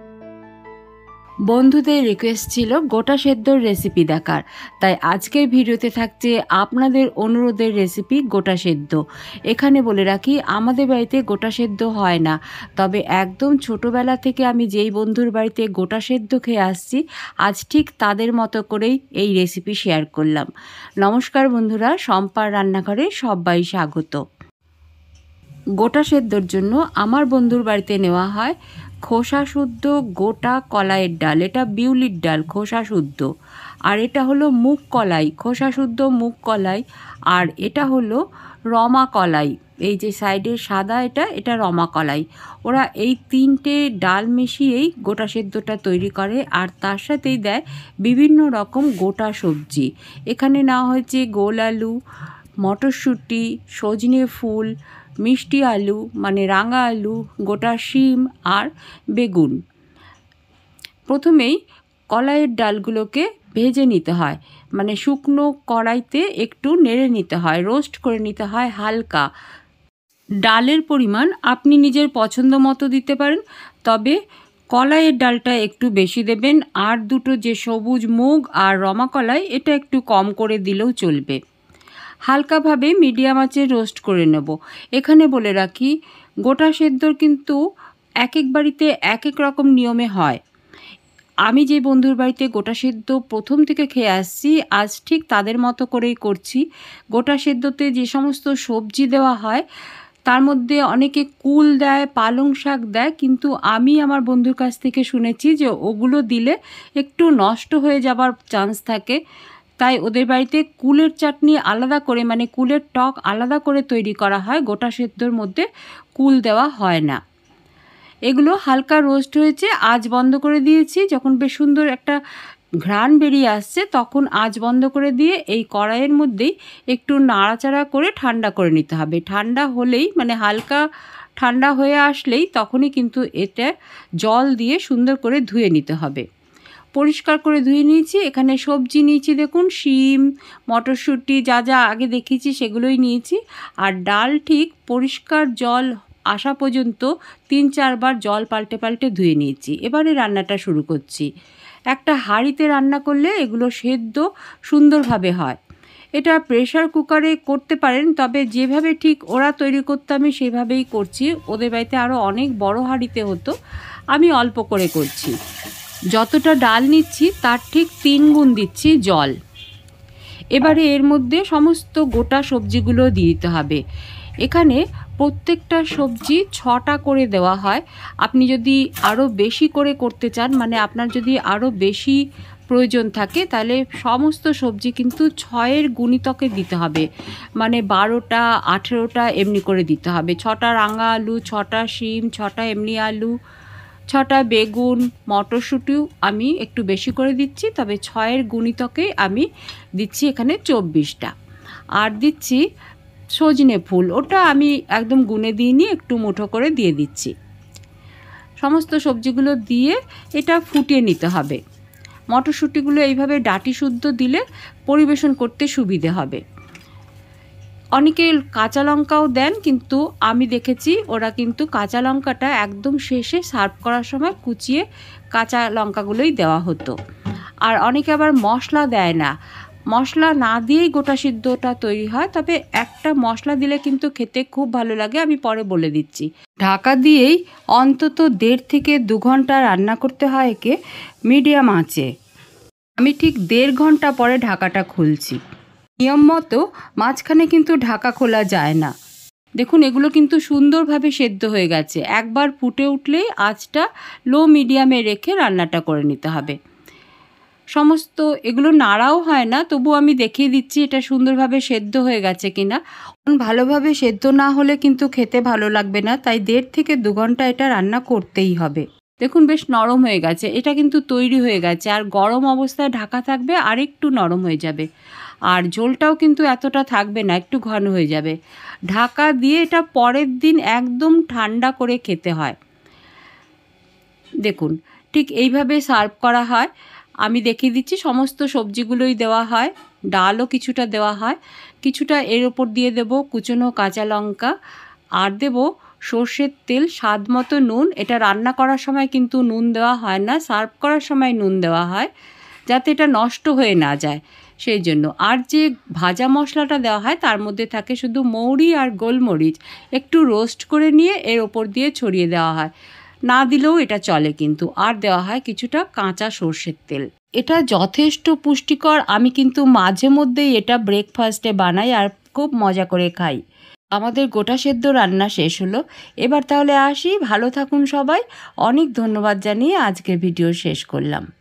বন্ধুদের রিকোয়েস্ট ছিল গোটা সেদ্ধর রেসিপি দেখার, তাই আজকের ভিডিওতে থাকছে আপনাদের অনুরোধের রেসিপি গোটা সেদ্ধ। এখানে বলে রাখি, আমাদের বাড়িতে গোটা সেদ্ধ হয় না, তবে একদম ছোটোবেলা থেকে আমি যেই বন্ধুর বাড়িতে গোটা সেদ্ধ খেয়ে আসছি, আজ ঠিক তাদের মতো করেই এই রেসিপি শেয়ার করলাম। নমস্কার বন্ধুরা, শম্পার রান্নাঘরে সবাই স্বাগত। গোটা সেদ্ধর জন্য আমার বন্ধুর বাড়িতে নেওয়া হয় খোসা শুদ্ধ গোটা কলাইয়ের ডাল। এটা বিউলির ডাল, খোসা শুদ্ধ। আর এটা হলো মুগ কলাই, খোসা শুদ্ধ মুগ কলাই। আর এটা হলো রমা কলাই, এই যে সাইডের সাদা এটা রমা কলাই। ওরা এই তিনটে ডাল মিশিয়েই গোটা সেদ্ধটা তৈরি করে, আর তার সাথেই দেয় বিভিন্ন রকম গোটা সবজি। এখানে নেওয়া হয়েছে গোল আলু, মটরশুঁটি, সজনে ফুল, মিষ্টি আলু মানে রাঙা আলু, গোটা শিম আর বেগুন। প্রথমেই কলাইয়ের ডালগুলোকে ভেজে নিতে হয়, মানে শুকনো কড়াইতে একটু নেড়ে নিতে হয়, রোস্ট করে নিতে হয় হালকা। ডালের পরিমাণ আপনি নিজের পছন্দ মতো দিতে পারেন, তবে কলাইয়ের ডালটা একটু বেশি দেবেন। আর দুটো যে সবুজ মুগ আর রমা কলাই, এটা একটু কম করে দিলেও চলবে। হালকাভাবে মিডিয়াম আঁচে রোস্ট করে নেব। এখানে বলে রাখি, গোটা সেদ্ধর কিন্তু এক এক বাড়িতে এক এক রকম নিয়মে হয়। আমি যে বন্ধুর বাড়িতে গোটা সেদ্ধ প্রথম থেকে খেয়ে আসছি, আজ ঠিক তাদের মতো করেই করছি। গোটা সেদ্ধতে যে সমস্ত সবজি দেওয়া হয়, তার মধ্যে অনেকে কুল দেয়, পালং শাক দেয়, কিন্তু আমি আমার বন্ধুর কাছ থেকে শুনেছি যে ওগুলো দিলে একটু নষ্ট হয়ে যাবার চান্স থাকে। তাই ওদের বাড়িতে কুলের চাটনি আলাদা করে, মানে কুলের টক আলাদা করে তৈরি করা হয়, গোটা সেদ্ধর মধ্যে কুল দেওয়া হয় না। এগুলো হালকা রোস্ট হয়েছে, আঁচ বন্ধ করে দিয়েছি। যখন বেশ সুন্দর একটা ঘ্রাণ বেরিয়ে আসছে, তখন আঁচ বন্ধ করে দিয়ে এই কড়াইয়ের মধ্যেই একটু নাড়াচাড়া করে ঠান্ডা করে নিতে হবে। ঠান্ডা হলেই, মানে হালকা ঠান্ডা হয়ে আসলেই, তখনই কিন্তু এটা জল দিয়ে সুন্দর করে ধুয়ে নিতে হবে। পরিষ্কার করে ধুয়ে নিয়েছি। এখানে সবজি নিয়েছি, দেখুন শিম, মটরশুঁটি, যা যা আগে দেখিয়েছি সেগুলোই নিয়েছি। আর ডাল ঠিক পরিষ্কার জল আসা পর্যন্ত 3-4 বার জল পাল্টে পাল্টে ধুয়ে নিয়েছি। এবারে রান্নাটা শুরু করছি। একটা হাঁড়িতে রান্না করলে এগুলো সেদ্ধ সুন্দরভাবে হয়। এটা প্রেশার কুকারে করতে পারেন, তবে যেভাবে ঠিক ওরা তৈরি করতে আমি সেভাবেই করছি। ওদের বাড়িতে আরও অনেক বড় হাঁড়িতে হতো, আমি অল্প করে করছি। যতটা ডাল নিচ্ছি তার ঠিক 3 গুণ দিচ্ছি জল। এবারে এর মধ্যে সমস্ত গোটা সবজিগুলো দিয়ে দিতে হবে। এখানে প্রত্যেকটা সবজি 6টা করে দেওয়া হয়। আপনি যদি আরও বেশি করে করতে চান, মানে আপনার যদি আরও বেশি প্রয়োজন থাকে, তাহলে সমস্ত সবজি কিন্তু 6-এর গুণিতকে দিতে হবে, মানে 12টা 18টা এমনি করে দিতে হবে। 6টা রাঙা আলু, 6টা শিম, 6টা এমনি আলু, 6টা বেগুন, মটরশুঁটিও আমি একটু বেশি করে দিচ্ছি, তবে 6-এর গুণিতকে আমি দিচ্ছি এখানে 24টা। আর দিচ্ছি সজনে ফুল, ওটা আমি একদম গুনে দিইনি, একটু মুঠো করে দিয়ে দিচ্ছি। সমস্ত সবজিগুলো দিয়ে এটা ফুটিয়ে নিতে হবে। মটরশুঁটিগুলো এইভাবে ডাঁটি শুদ্ধ দিলে পরিবেশন করতে সুবিধে হবে। অনেকে কাঁচা লঙ্কাও দেন, কিন্তু আমি দেখেছি ওরা কিন্তু কাঁচা লঙ্কাটা একদম শেষে সার্ভ করার সময় কুচিয়ে কাঁচা লঙ্কাগুলোই দেওয়া হতো। আর অনেকে আবার মশলা দেয় না, মশলা না দিয়েই গোটা সিদ্ধটা তৈরি হয়, তবে একটা মশলা দিলে কিন্তু খেতে খুব ভালো লাগে, আমি পরে বলে দিচ্ছি। ঢাকা দিয়েই অন্তত 1.5 থেকে 2 ঘন্টা রান্না করতে হয় একে মিডিয়াম আঁচে। আমি ঠিক 1.5 ঘন্টা পরে ঢাকাটা খুলছি। নিয়ম মতো মাঝখানে কিন্তু ঢাকা খোলা যায় না। দেখুন এগুলো কিন্তু সুন্দরভাবে সেদ্ধ হয়ে গেছে। একবার ফুটে উঠলেই আঁচটা লো মিডিয়ামে রেখে রান্নাটা করে নিতে হবে। সমস্ত এগুলো নাড়াও হয় না, তবু আমি দেখিয়ে দিচ্ছি এটা সুন্দরভাবে সেদ্ধ হয়ে গেছে কিনা। ভালোভাবে সেদ্ধ না হলে কিন্তু খেতে ভালো লাগবে না, তাই 1.5 থেকে 2 ঘন্টা এটা রান্না করতেই হবে। দেখুন বেশ নরম হয়ে গেছে, এটা কিন্তু তৈরি হয়ে গেছে। আর গরম অবস্থায় ঢাকা থাকবে, আর একটু নরম হয়ে যাবে। আর ঝোলটাও কিন্তু এতটা থাকবে না, একটু ঘন হয়ে যাবে। ঢাকা দিয়ে এটা পরের দিন একদম ঠান্ডা করে খেতে হয়। দেখুন ঠিক এইভাবে সার্ভ করা হয়। আমি দেখিয়ে দিচ্ছি, সমস্ত সবজিগুলোই দেওয়া হয়, ডালও কিছুটা দেওয়া হয়, কিছুটা এর ওপর দিয়ে দেব কুচনো কাঁচা লঙ্কা, আর দেব সর্ষের তেল, স্বাদ মতো নুন। এটা রান্না করার সময় কিন্তু নুন দেওয়া হয় না, সার্ভ করার সময় নুন দেওয়া হয় যাতে এটা নষ্ট হয়ে না যায় সেই জন্য। আর যে ভাজা মশলাটা দেওয়া হয় তার মধ্যে থাকে শুধু মৌরি আর গোলমরিচ, একটু রোস্ট করে নিয়ে এর ওপর দিয়ে ছড়িয়ে দেওয়া হয়, না দিলেও এটা চলে কিন্তু। আর দেওয়া হয় কিছুটা কাঁচা সর্ষের তেল। এটা যথেষ্ট পুষ্টিকর। আমি কিন্তু মাঝে মধ্যেই এটা ব্রেকফাস্টে বানাই আর খুব মজা করে খাই। আমাদের গোটা সেদ্ধ রান্না শেষ হলো। এবার তাহলে আসি, ভালো থাকুন সবাই। অনেক ধন্যবাদ জানিয়ে আজকের ভিডিও শেষ করলাম।